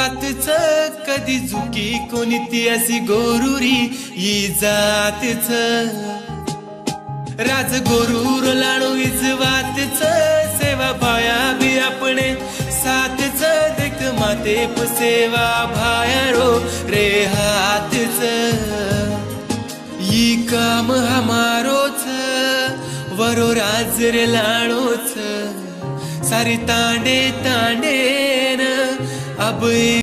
हातच कदी झुकी कोणती अशी गोरुरी ही जातच राज गोरूर लाणू इजवातच सेवा भाया भी अपने साथच देख माते सेवा भायारो रे हातच ई काम हमारोच वरो राज रे लाणोच सारी तांडे तांडे न अब